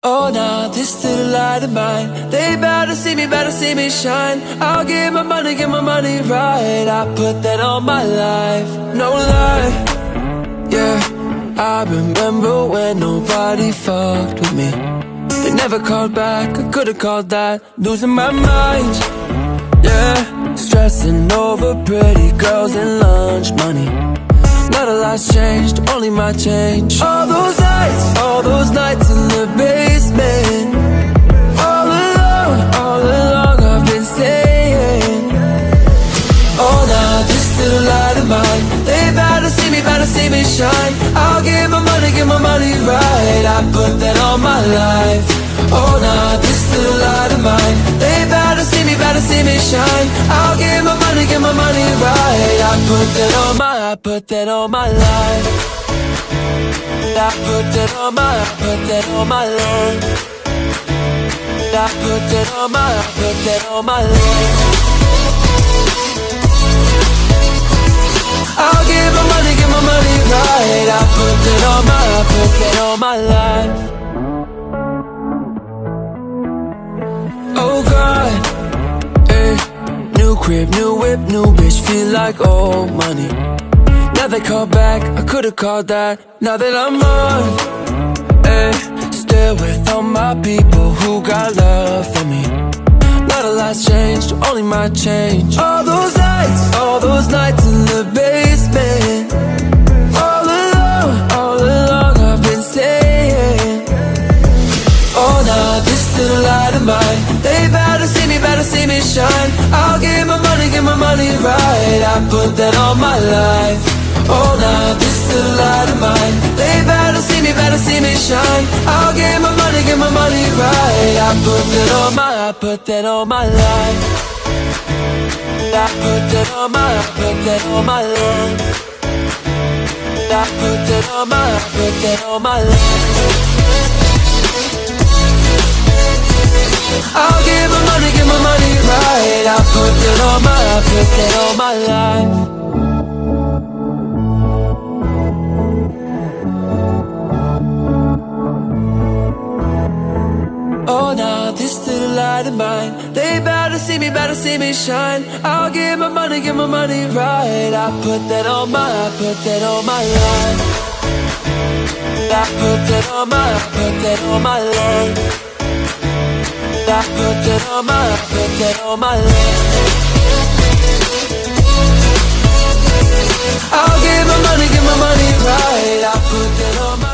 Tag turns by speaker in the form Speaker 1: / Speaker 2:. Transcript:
Speaker 1: Oh, now this little light of mine, they better see me shine. I'll get my money right. I put that on my life, no lie. Yeah, I remember when nobody fucked with me. They never called back, I could've called that losing my mind. Yeah, stressing over pretty girls and lunch money. Not a lot's changed, only my change. All those nights in the basement. All along I've been staying. Oh, now this little light of mine, they better see me shine. I'll get my money right. I put that on my life. Oh, now this little light of mine, they better see me shine. I'll get my money right. I put that on my life. I put that on my life. I put that on my life. I put that on my life. I'll give my money right. I put that on my life. Oh God, hey. New crib, new whip, new bitch, feel like old money. Now they call back, I could've called that. Now that I'm on, hey. Still with all my people who got love for me. Not a lot's changed, only my change. All those nights in the basement. All along I've been staying. Oh, now this little light of mine, they better see me shine. I'll get my money right. I put that on my life. Oh, now this little light of mine, they better see me shine. I'll get my money right. I put that on my life. I put that on my life. I put that on my life. I put that on my life. I'll give my money right. I put that on my life. Oh, now this little light of mine, they better see me shine. I'll give my money right. I put that on my life. I put that on my life. I put that on my life. I put that on my life. I'll give my money right. I put that on my